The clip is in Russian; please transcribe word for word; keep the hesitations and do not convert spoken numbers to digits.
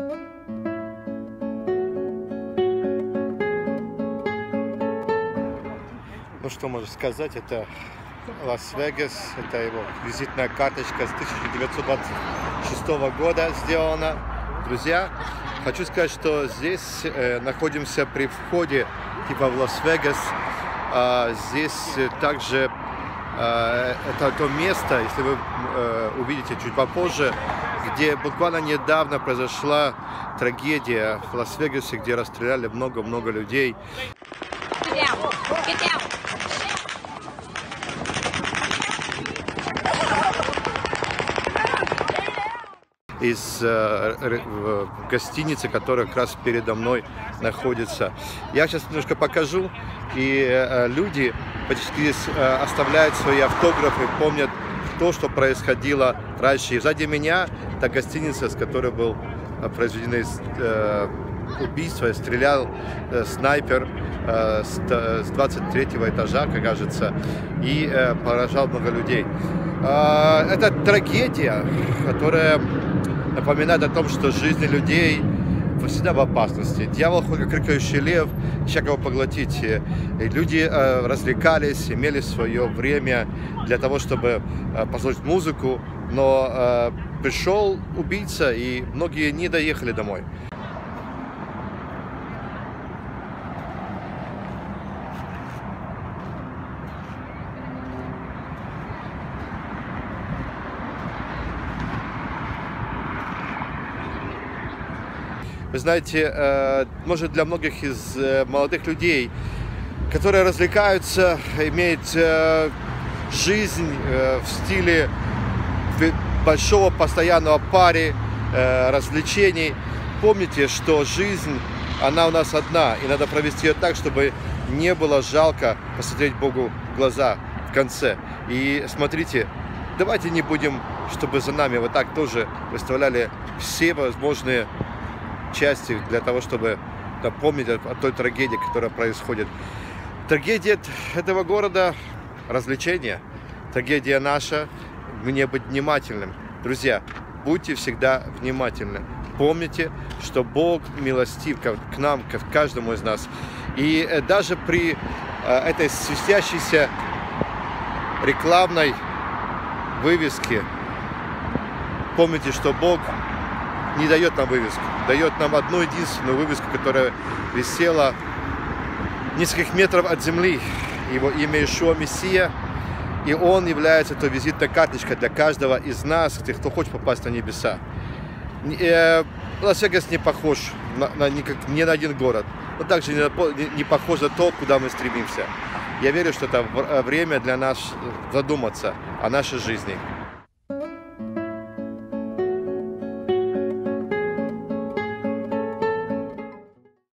Ну что можно сказать, это Лас-Вегас, это его визитная карточка с тысяча девятьсот двадцать шестого года сделана. Друзья, хочу сказать, что здесь э, находимся при входе типа в Лас-Вегас. А здесь также э, это то место, если вы э, увидите чуть попозже, где буквально недавно произошла трагедия в Лас-Вегасе, где расстреляли много-много людей. Из э, гостиницы, которая как раз передо мной находится. Я сейчас немножко покажу, и э, люди почти э, оставляют свои автографы, помнят то, что происходило раньше. И сзади меня та гостиница, с которой был произведено э, убийство, стрелял э, снайпер э, с, с двадцать третьего этажа, как кажется, и э, поражал много людей. Э, это трагедия, которая напоминает о том, что жизни людей всегда в опасности. Дьявол, как рыкающий лев, ища кого поглотить. И люди э, развлекались, имели свое время для того, чтобы э, послушать музыку, но э, пришел убийца, и многие не доехали домой. Вы знаете, может, для многих из молодых людей, которые развлекаются, имеют жизнь в стиле большого постоянного пари, развлечений, помните, что жизнь, она у нас одна, и надо провести ее так, чтобы не было жалко посмотреть Богу в глаза в конце. И смотрите, давайте не будем, чтобы за нами вот так тоже выставляли все возможные части для того, чтобы напомнить о, о той трагедии, которая происходит. Трагедия этого города – развлечение. Трагедия наша – мне быть внимательным. Друзья, будьте всегда внимательны. Помните, что Бог милостив к нам, к каждому из нас. И даже при этой свистящейся рекламной вывеске помните, что Бог не дает нам вывеску, дает нам одну единственную вывеску, которая висела в нескольких метров от земли. Его имя Иешуа Мессия, и Он является той визитной карточкой для каждого из нас, тех, кто хочет попасть на небеса. Лас-Вегас не похож на, на, ни на один город, но также не, не похож на то, куда мы стремимся. Я верю, что это время для нас задуматься о нашей жизни.